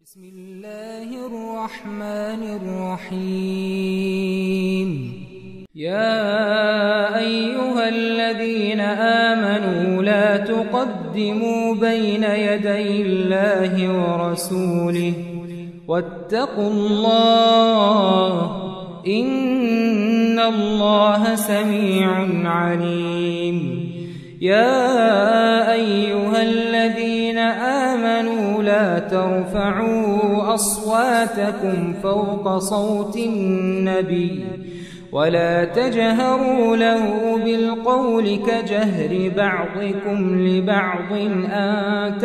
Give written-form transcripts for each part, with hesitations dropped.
بسم الله الرحمن الرحيم. يا أيها الذين آمنوا لا تقدموا بين يدي الله ورسوله واتقوا الله إن الله سميع عليم. يا أيها الذين آمنوا لا ترفعوا أصواتكم فوق صوت النبي ولا تجهروا له بالقول كجهر بعضكم لبعض أن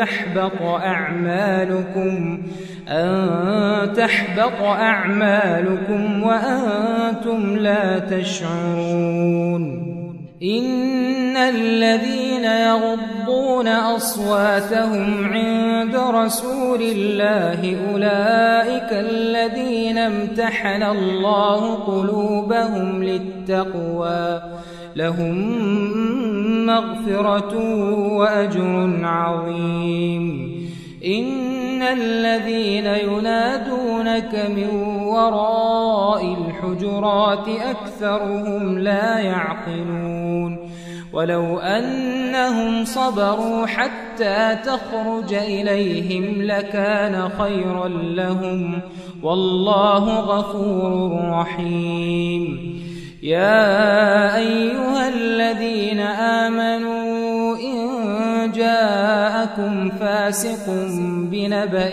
تحبط أعمالكم وأنتم لا تشعرون. إن الذين يغضون أصواتهم عند رسول الله أولئك الذين امتحن الله قلوبهم للتقوى لهم مغفرة وأجر عظيم. إن الذين ينادونك من وراء الحجرات أكثرهم لا يعقلون. ولو أنهم صبروا حتى تخرج إليهم لكان خيرا لهم والله غفور رحيم. يا أيها الذين آمنوا إن جاءكم فاسق بنبأ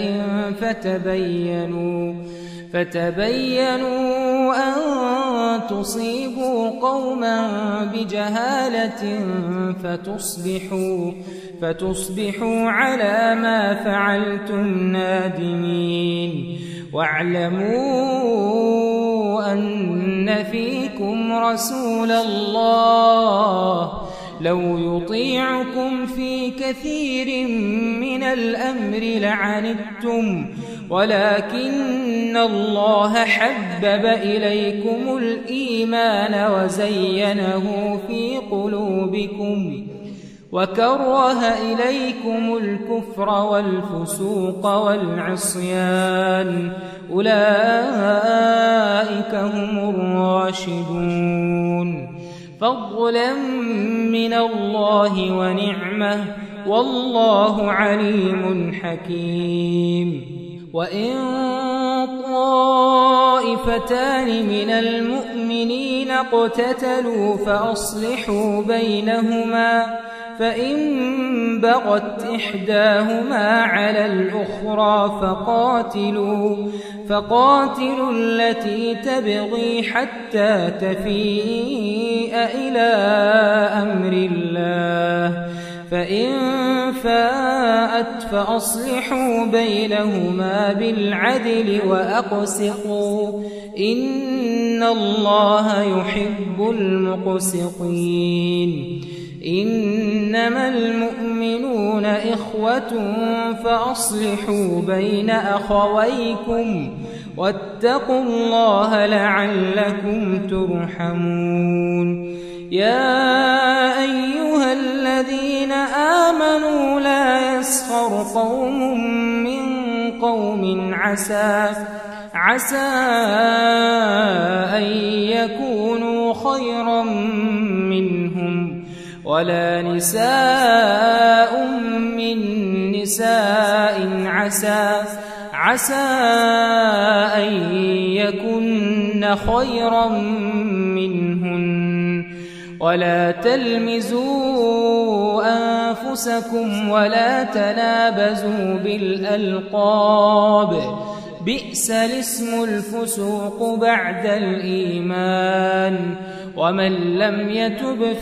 فتبينوا أن تصيبوا قوما بجهالة فتصبحوا على ما فعلتم نادمين. واعلموا أن فيكم رسول الله لو يطيعكم في كثير من الأمر لعنتم ولكن الله حبب إليكم الإيمان وزينه في قلوبكم وكره إليكم الكفر والفسوق والعصيان أولئك هم الراشدون. فضلا من الله ونعمة والله عليم حكيم. وإن طائفتان من المؤمنين اقتتلوا فأصلحوا بينهما فإن بغت إحداهما على الأخرى فقاتلوا التي تبغي حتى تفيء إلى أمر الله فإن فاءت فأصلحوا بينهما بالعدل وأقسطوا إن الله يحب المقسطين. إنما المؤمنون إخوة فأصلحوا بين أخويكم واتقوا الله لعلكم ترحمون. يا أيها الذين آمنوا لا يسخر قوم من قوم عسى أن يكونوا خيرا منهم ولا نساء من نساء عسى أن يكن خيرا منهن ولا تلمزوا أنفسكم ولا تنابزوا بالألقاب بئس الاسم الفسوق بعد الإيمان ومن لم يتب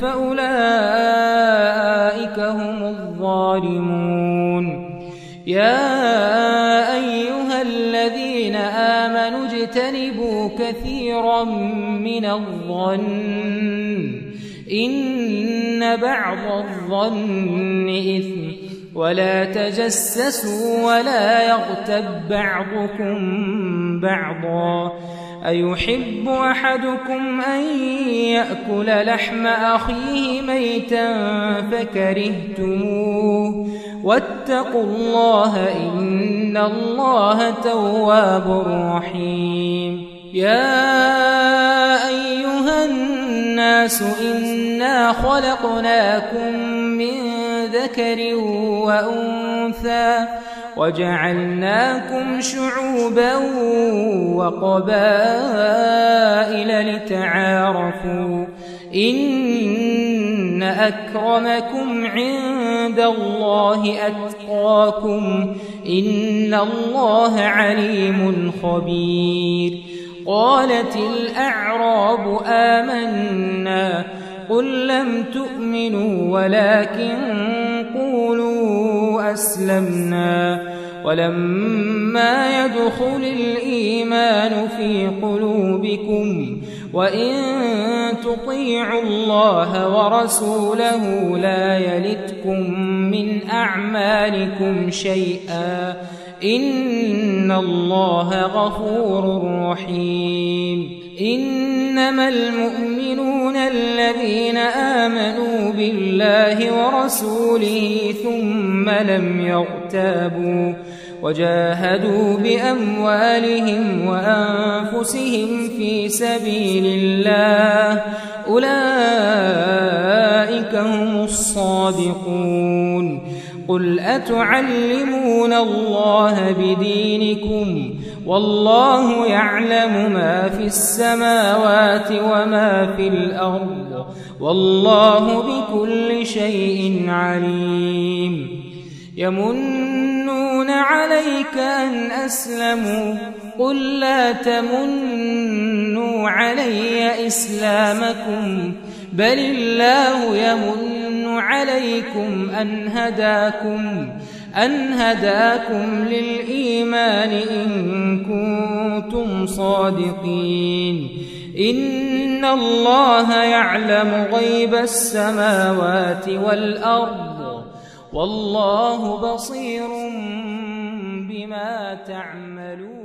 فأولئك هم الظالمون. يا أيها الذين آمنوا اجتنبوا كثيرا من الظن إن بعض الظن إثم ولا تجسسوا ولا يغتب بعضكم بعضا أيحب أحدكم أن يأكل لحم أخيه ميتا فكرهتموه واتقوا الله إن الله تواب رحيم يا أيها الناس إنا خلقناكم من ذكر وأنثى وجعلناكم شعوبا وقبائل لتعارفوا إن أكرمكم عند الله أتقاكم إن الله عليم خبير قالت الأعراب آمنا قل لم تؤمنوا ولكن قولوا أسلمنا ولما يدخل الإيمان في قلوبكم وإن تطيعوا الله ورسوله لا يلتكم من أعمالكم شيئا إن الله غفور رحيم إنما المؤمنون الذين آمنوا بالله ورسوله ثم لم يرتابوا وجاهدوا بأموالهم وأنفسهم في سبيل الله أولئك هم الصادقون قل أتعلمون الله بدينكم والله يعلم ما في السماوات وما في الأرض والله بكل شيء عليم يمنون عليك أن أسلموا قل لا تمنوا علي إسلامكم بل الله يمن عليكم أن هداكم للإيمان إن كنتم صادقين إن الله يعلم غيب السماوات والأرض والله بصير بما تعملون